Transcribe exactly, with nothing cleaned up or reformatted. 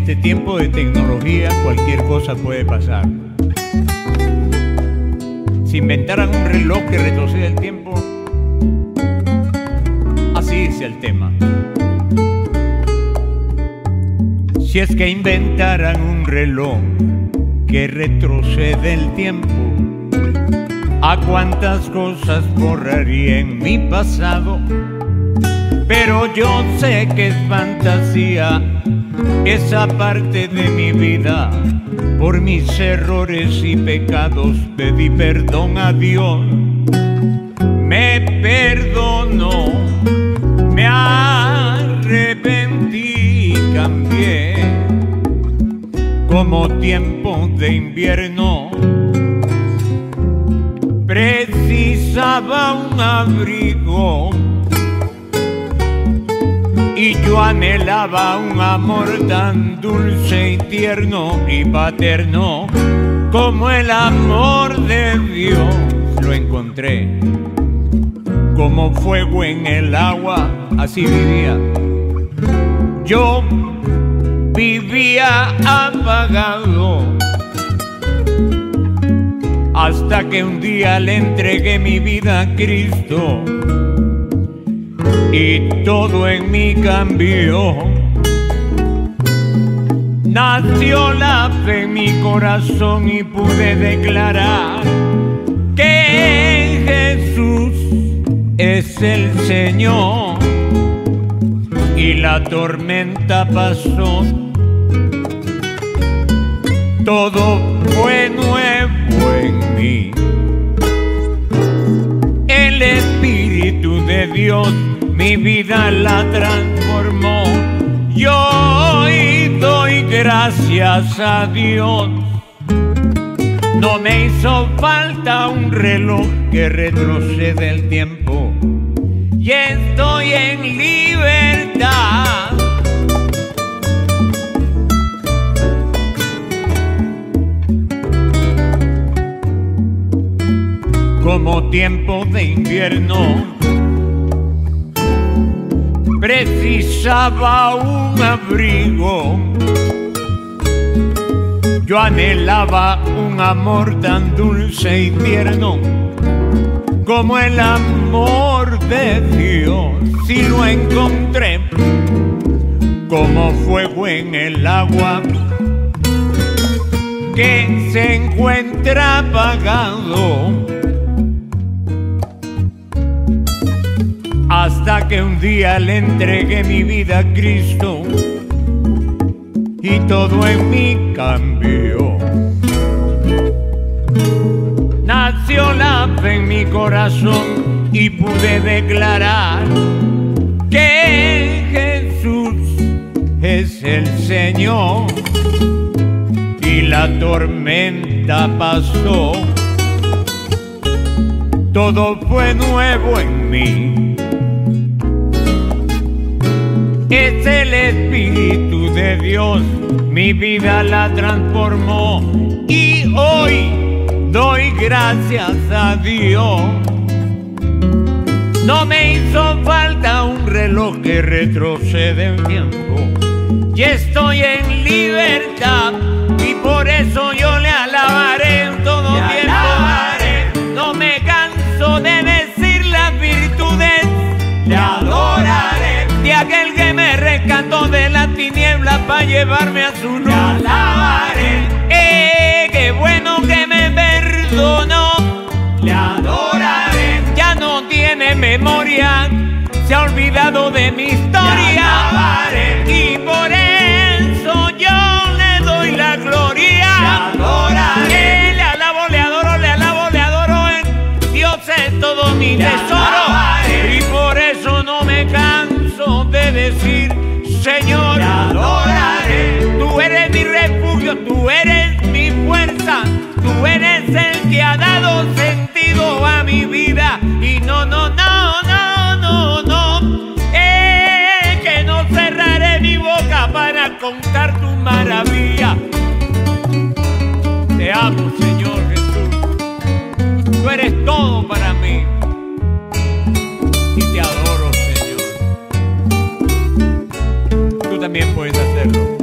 este tiempo de tecnología cualquier cosa puede pasar. Si inventaran un reloj que retrocede el tiempo, así dice el tema. Si es que inventaran un reloj que retrocede el tiempo, a cuántas cosas borraría en mi pasado. Pero yo sé que es fantasía esa parte de mi vida. Por mis errores y pecados pedí perdón a Dios. Me perdonó, me arrepentí, cambié como tiempo de invierno. Precisaba un abrigo y yo anhelaba un amor tan dulce y tierno y paterno como el amor de Dios. Lo encontré como fuego en el agua, así vivía. Yo vivía apagado hasta que un día le entregué mi vida a Cristo y todo en mí cambió. Nació la fe en mi corazón y pude declarar que Jesús es el Señor. Y la tormenta pasó, todo fue nuevo en mí. El Espíritu de Dios mi vida la transformó. Yo hoy doy gracias a Dios. No me hizo falta un reloj que retrocede el tiempo y estoy en libertad. Como tiempo de invierno precisaba un abrigo, yo anhelaba un amor tan dulce y tierno como el amor de Dios. Si lo encontré como fuego en el agua que se encuentra apagado, hasta que un día le entregué mi vida a Cristo y todo en mí cambió. Nació la fe en mi corazón y pude declarar que Jesús es el Señor. Y la tormenta pasó, todo fue nuevo en mí. Es el Espíritu de Dios, mi vida la transformó y hoy doy gracias a Dios. No me hizo falta un reloj que retrocede el tiempo y estoy en libertad y por eso yo le alabaré en todo tiempo. No me canso de decir las virtudes, le adoraré, de aquel que me rescató de la tiniebla para llevarme a su luz. Le alabaré, eh, qué bueno que me perdonó. Le adoraré, ya no tiene memoria, se ha olvidado de mi historia. Le alabaré, y por eso yo le doy la gloria. Le adoraré, eh, le alabo, le adoro, le alabo, le adoro. En Dios es todo mi tesoro y por eso no me canso de decir, Señor, te adoraré. Tú eres mi refugio, tú eres mi fuerza, tú eres el que ha dado sentido a mi vida. Y no, no, no, no, no, no, eh, que no cerraré mi boca para contar tu maravilla. Te amo, Señor Jesús, tú eres todo para mí y te adoro, Señor. Tú también puedes hacerlo.